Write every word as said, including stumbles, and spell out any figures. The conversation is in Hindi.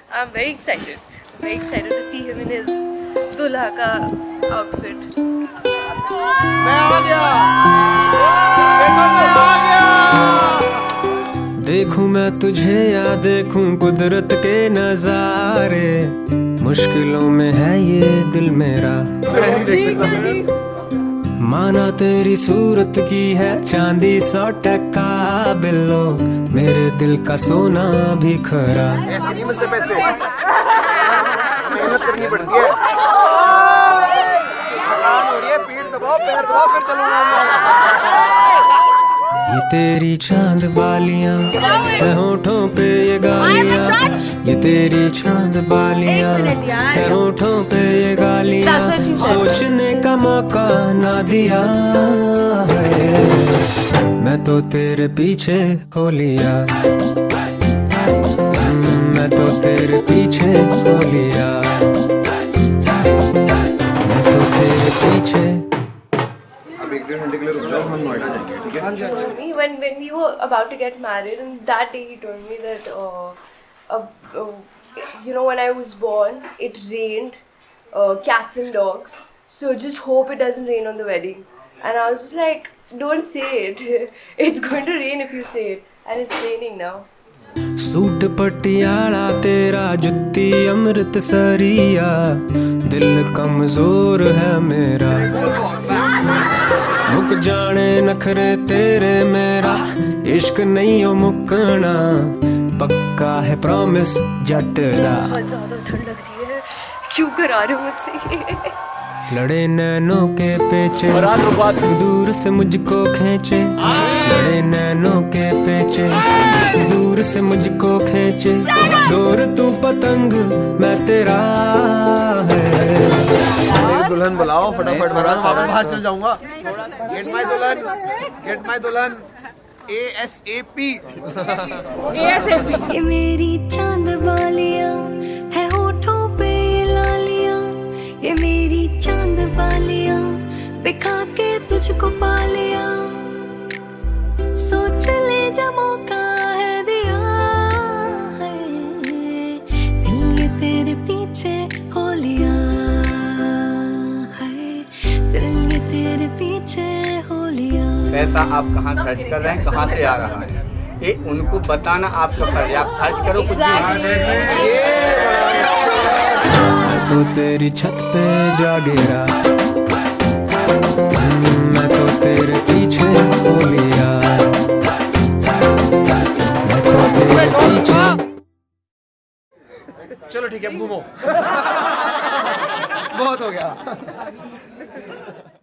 I'm very excited. Very excited to see him in his दूल्हा का outfit. मैं आ गया, देखो मैं आ गया। देखूं मैं तुझे या देखूं कुदरत के नजारे, मुश्किलों में है ये दिल मेरा। माना तेरी सूरत की है चांदी सौ टका बिल्लो, मेरे दिल का सोना भी खरा। ऐसे नहीं मिलते पैसे, मेहनत करनी पड़ती है। थकान हो रही है, पीठ दबाओ, पैर दबाओ, फिर चलूंगा। ये तेरी चांद बालियां है होठों पे ये गालियां, ये तेरी चांद बालियां है होठों पे ये गालियां, सोचने का मौका ना दिया है, मैं तो तेरे पीछे हो लिया, मैं तो तेरे पीछे हो लिया, मैं तो तेरे पीछे। When when we were about to get married, and that day he told me that uh, uh, uh, you know, when I was born it rained uh, cats and dogs, so just hope it doesn't rain on the wedding. And I was just like, don't say it. It's going to rain if you say it, and it's raining now. Suit Patiala तेरा जुत्ती अमृतसरिया, दिल कमजोर है मेरा, मुक जाने नखरे तेरे मेरा, इश्क नहीं हो मुकना, पक्का है प्रॉमिस जट दा। बहुत ज़्यादा ठंड लग रही है, क्यों करा रहे हो मुझसे? लड़े नैनों के पेचे तू दूर से मुझको खींचे, लड़े नैनों के पेचे तू दूर से मुझको खींचे, दूर तू पतंग मैं तेरा है। मेरी दुल्हन बुलाओ फटाफट, वरना मैं बाहर चल जाऊंगा। गेट माय दुल्हन, गेट माय दुल्हन, ए एस ए पी। ये मेरी चांद बालियां है होठों पे ये लालियां, ये मेरी चांद बालियां दिखा के तुझको पा लिया, सोच ले जब मौका है दिया है, दिल ये तेरे पीछे हो लिया है, दिल ये तेरे पीछे हो लिया। पैसा आप कहाँ खर्च कर रहे हैं, कहाँ से आ रहा है, ये उनको बताना आपका फर्ज है। आप खर्च करो कुछ मैं तो तेरी छत पे जा गिरा, मैं तो तेरे पीछे हो लिया, मैं तो तेरे पीछे। चलो ठीक है, अब घूमो। बहुत हो गया।